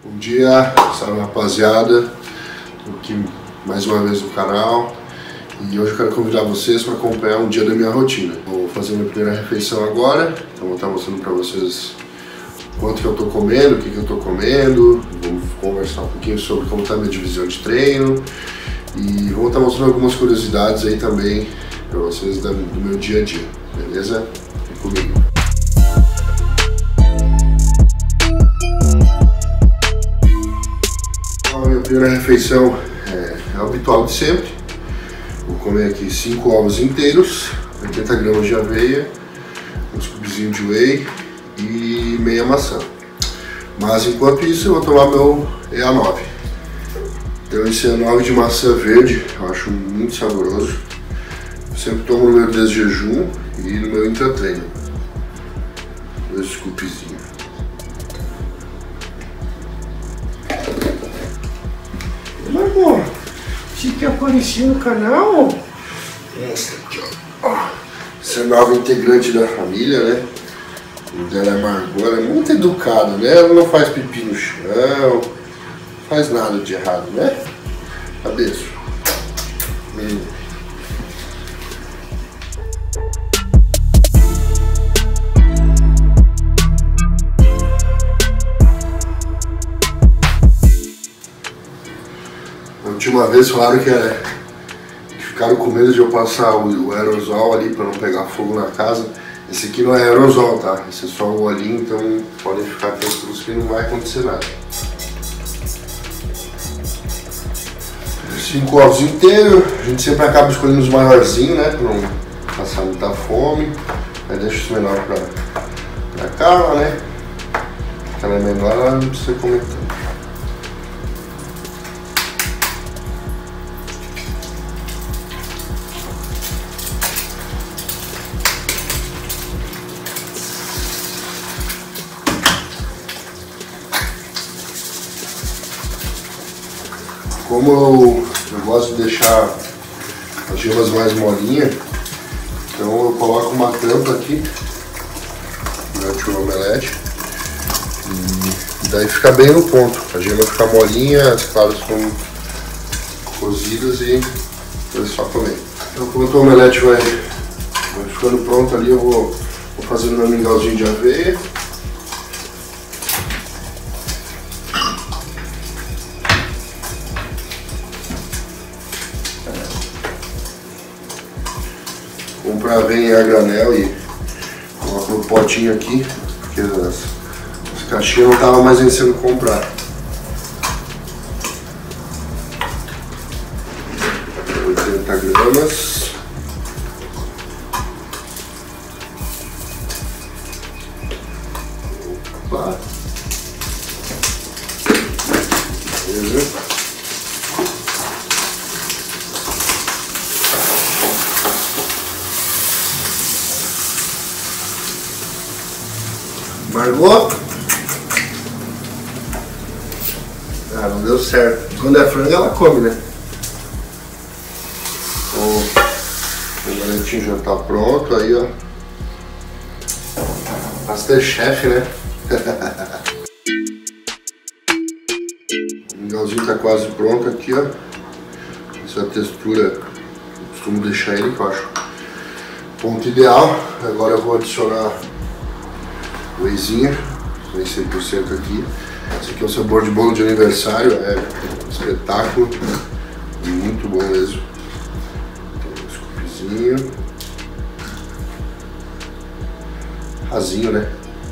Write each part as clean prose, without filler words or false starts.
Bom dia, salve rapaziada, tô aqui mais uma vez no canal e hoje eu quero convidar vocês para acompanhar um dia da minha rotina. Vou fazer minha primeira refeição agora, então vou estar mostrando para vocês quanto que eu tô comendo, o que que eu tô comendo, vamos conversar um pouquinho sobre como tá a minha divisão de treino e vou estar mostrando algumas curiosidades aí também para vocês do meu dia a dia, beleza? Vem comigo. A minha primeira refeição é o habitual de sempre. Vou comer aqui 5 ovos inteiros, 80 gramas de aveia, um scoopzinho de whey e meia maçã. Mas enquanto isso eu vou tomar meu EA9. Então esse EA9 de maçã verde eu acho muito saboroso. Eu sempre tomo no meu desjejum e no meu intratreino. 2 scoopzinhos. Margot, você que apareceu no canal? Essa aqui, ó. Essa é a nova integrante da família, né? O dela é Margot, ela é muito educada, né? Ela não faz pipi no chão, não faz nada de errado, né? Cabeça. A última vez falaram que ficaram com medo de eu passar o aerosol ali para não pegar fogo na casa. Esse aqui não é aerosol, tá? Esse é só o olhinho, então podem ficar tranquilos que não vai acontecer nada. 5 ovos inteiros, a gente sempre acaba escolhendo os maiorzinhos, né? Para não passar muita fome. Aí deixa os menores pra Carla, né? Porque ela é menor, ela não precisa comer tanto. Como eu gosto de deixar as gemas mais molinhas, então eu coloco uma tampa aqui durante o omelete e daí fica bem no ponto. A gema fica molinha, as claras ficam cozidas e é só comer. Então enquanto o omelete vai ficando pronto ali, eu vou fazendo meu mingauzinho de aveia. Comprar aveia a granel e coloco no potinho aqui, porque as caixinhas não estavam mais vencendo comprar. 80 gramas. Opa. Beleza. Margot? Ah, não deu certo. Quando é frango ela come, né? O omeletinho já tá pronto, aí ó. Masterchef, né? O mingauzinho tá quase pronto aqui, ó. Essa textura eu costumo deixar ele, que eu acho ponto ideal. Agora eu vou adicionar wheyzinho, 100% aqui. Esse aqui é o sabor de bolo de aniversário, é um espetáculo, muito bom mesmo. Um scoopzinho, rasinho, né?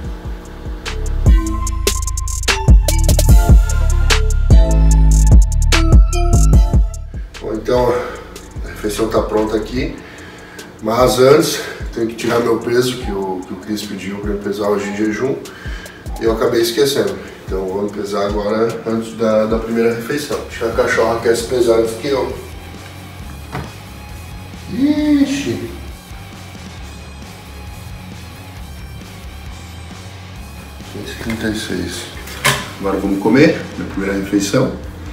Bom, então a refeição tá pronta aqui, mas antes tenho que tirar meu peso, que o Cris pediu para eu pesar hoje em jejum, e eu acabei esquecendo. Então vou me pesar agora antes da primeira refeição. Acho que a cachorra quer se pesar antes que eu. Ixi! $136. Agora vamos comer, minha primeira refeição.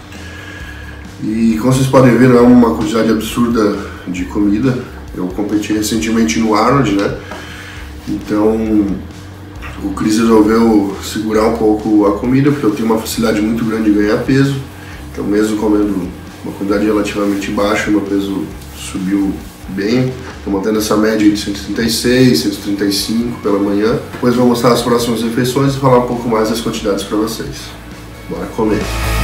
E como vocês podem ver, não é uma quantidade absurda de comida. Eu competi recentemente no Arnold, né? Então o Cris resolveu segurar um pouco a comida, porque eu tenho uma facilidade muito grande de ganhar peso. Então mesmo comendo uma quantidade relativamente baixa, meu peso subiu bem. Estou mantendo essa média de 136, 135 pela manhã. Depois vou mostrar as próximas refeições e falar um pouco mais das quantidades para vocês. Bora comer!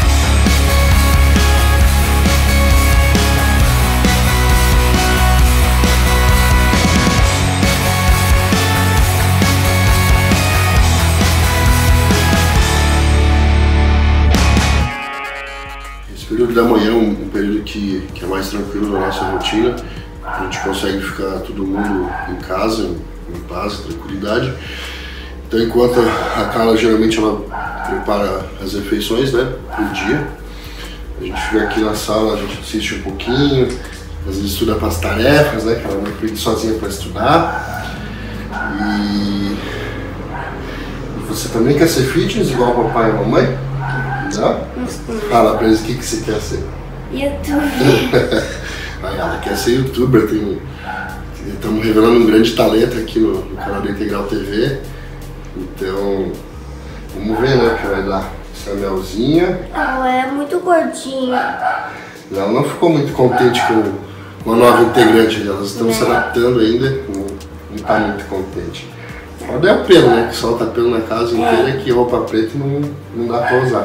Esse período da manhã é um período que é mais tranquilo na nossa rotina. A gente consegue ficar todo mundo em casa, em paz, tranquilidade. Então, enquanto a Carla geralmente ela prepara as refeições, né, pro dia, a gente fica aqui na sala, a gente assiste um pouquinho, às vezes estuda para as tarefas, né, que ela não aprende sozinha para estudar. E você também quer ser fitness igual o papai e a mamãe? Não? Fala pra eles o que você quer ser. YouTuber. Ela quer ser youtuber, estamos revelando um grande talento aqui no canal da Integral TV. Então, vamos ver, né, o que vai dar. Essa Melzinha. Ela é muito gordinha. Ela não ficou muito contente com a nova integrante, elas estão se adaptando ainda, não está muito contente. Pode é o pelo, né, que solta pelo na casa inteira, que roupa preta não dá para usar.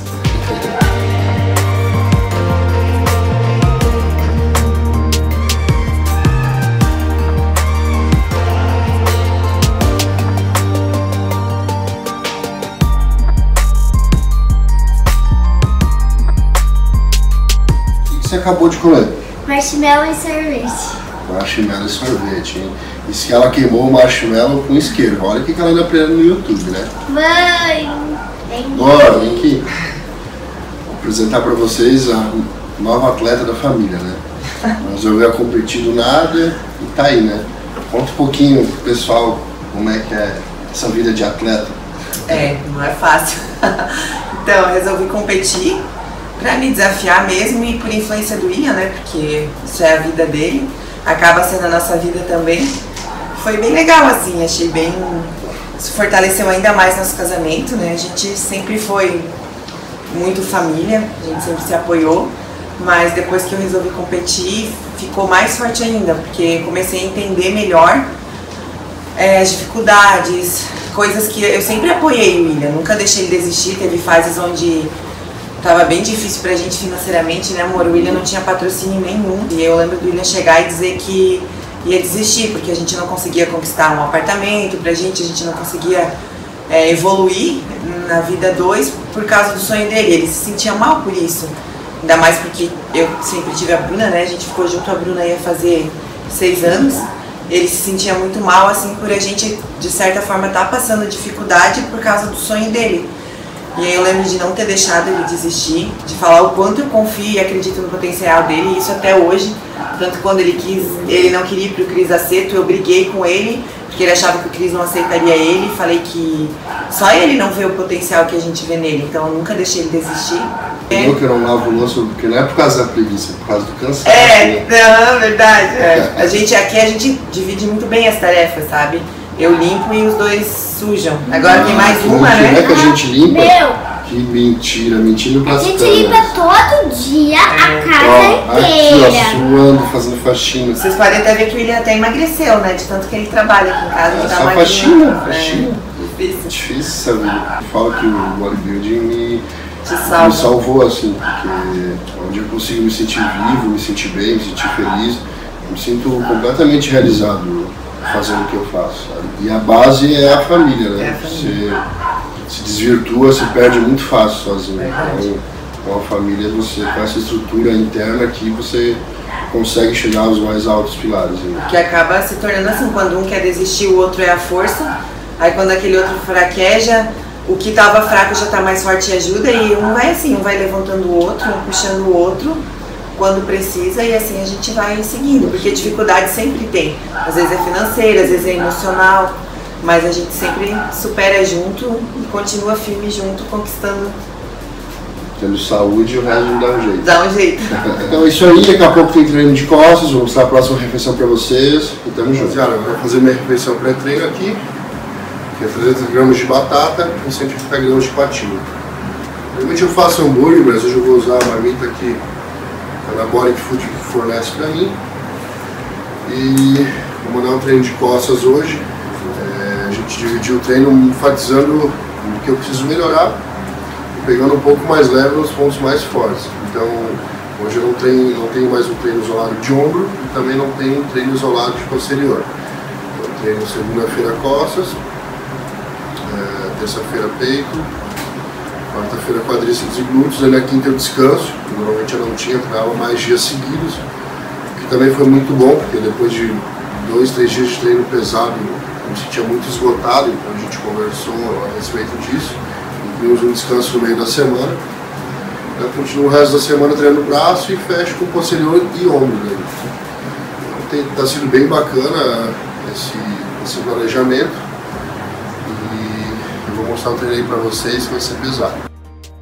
Você acabou de comer? Marshmallow e sorvete. Marshmallow e sorvete, hein? E se ela queimou o marshmallow com isqueiro, olha o que ela anda aprendendo no YouTube, né? Mãe! Bora, vem aqui. Vou apresentar pra vocês a nova atleta da família, né? Ela resolveu competir do nada e tá aí, né? Conta um pouquinho pro pessoal como é que é essa vida de atleta. Não é fácil. Então, eu resolvi competir pra me desafiar mesmo e por influência do Ian, né? Porque isso é a vida dele, acaba sendo a nossa vida também. Foi bem legal, assim, achei bem... Isso fortaleceu ainda mais nosso casamento, né? A gente sempre foi muito família, a gente sempre se apoiou, mas depois que eu resolvi competir, ficou mais forte ainda, porque comecei a entender melhor as dificuldades, coisas que eu sempre apoiei o William, nunca deixei ele desistir. Teve fases onde tava bem difícil pra gente financeiramente, né, amor? O William não tinha patrocínio nenhum. E eu lembro do William chegar e dizer que ia desistir, porque a gente não conseguia conquistar um apartamento pra gente, a gente não conseguia evoluir na vida dois por causa do sonho dele. Ele se sentia mal por isso. Ainda mais porque eu sempre tive a Bruna, né? A gente ficou junto, a Bruna ia fazer 6 anos. Ele se sentia muito mal, assim, por a gente, de certa forma, estar passando dificuldade por causa do sonho dele. E aí eu lembro de não ter deixado ele desistir, de falar o quanto eu confio e acredito no potencial dele, e isso até hoje. Tanto quando ele não queria ir pro Cris Aceto, eu briguei com ele, porque ele achava que o Cris não aceitaria ele, falei que só ele não vê o potencial que a gente vê nele, então eu nunca deixei ele desistir. Eu que eu não lavo louça, porque não é por causa da preguiça, é por causa do cansaço. Não, verdade. A gente divide muito bem as tarefas, sabe? Eu limpo e os dois sujam. Agora tem mais uma, né? Não é que a gente limpa? Meu! Que mentira pra A gente limpa todo dia a casa inteira. inteira. Aqui, ó, suando, fazendo faxina. Vocês podem até ver que o William até emagreceu, né? De tanto que ele trabalha aqui em casa. É Tá só magrinho. faxina. Difícil. Difícil essa vida. Eu falo que o bodybuilding me salva. salvou, assim, porque onde eu consigo me sentir vivo, me sentir bem, me sentir feliz, eu me sinto completamente realizado fazendo o que eu faço, sabe? E a base é a família, né? É a família. Você se desvirtua, se perde muito fácil sozinho. Então, com a família, você com essa estrutura interna aqui, você consegue chegar aos mais altos pilares. Né? Que acaba se tornando assim, quando um quer desistir, o outro é a força. Aí quando aquele outro fraqueja, o que estava fraco já está mais forte e ajuda, e um vai assim, um vai levantando o outro, um puxando o outro quando precisa, e assim a gente vai seguindo, porque dificuldade sempre tem. Às vezes é financeira, às vezes é emocional, mas a gente sempre supera junto e continua firme junto, conquistando. Tendo saúde, o resto dá um jeito. Dá um jeito. Então é isso aí, daqui a pouco tem treino de costas, vou mostrar a próxima refeição para vocês e tamo junto. Cara, eu vou fazer minha refeição pré-treino aqui. que é 300 gramas de batata e 150 gramas de patinho. Normalmente eu faço hambúrguer, mas hoje eu vou usar a marmita que a Anabolic Food fornece para mim. E vou mandar um treino de costas hoje. A gente dividiu o treino enfatizando o que eu preciso melhorar, pegando um pouco mais leve nos pontos mais fortes. Então hoje eu não tenho mais um treino isolado de ombro e também não tenho um treino isolado de posterior. Então treino segunda-feira costas, terça-feira peito, quarta-feira quadríceps e glúteos, aí na quinta eu descanso. Normalmente eu não tinha, treinava mais dias seguidos, o que também foi muito bom, porque depois de 2, 3 dias de treino pesado, eu me sentia muito esgotado, então a gente conversou a respeito disso, incluímos um descanso no meio da semana. Eu continuo o resto da semana treinando braço e fecho com posterior e ombro. Né? Então tá sendo bem bacana esse planejamento e eu vou mostrar o treino aí pra vocês que vai ser pesado.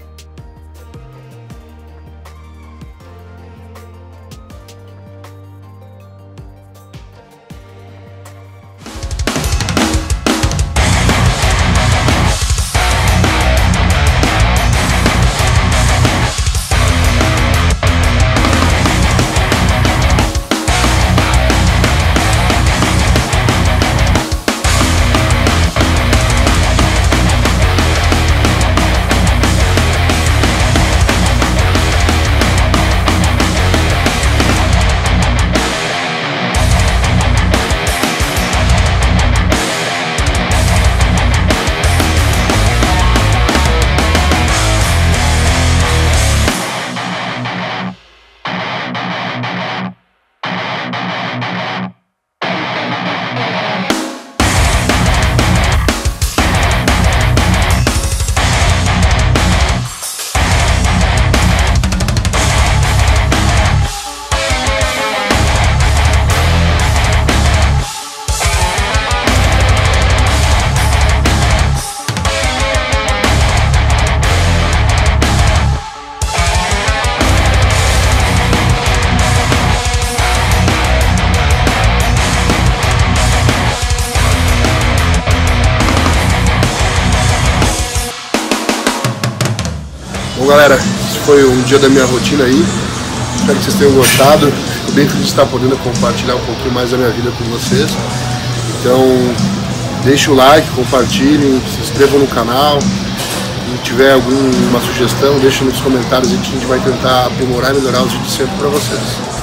Bom galera, esse foi um dia da minha rotina aí, espero que vocês tenham gostado, fico bem feliz de estar podendo compartilhar um pouquinho mais da minha vida com vocês. Então deixa o like, compartilhem, se inscrevam no canal, se tiver alguma sugestão deixa nos comentários e a gente vai tentar aprimorar e melhorar os vídeos sempre para vocês.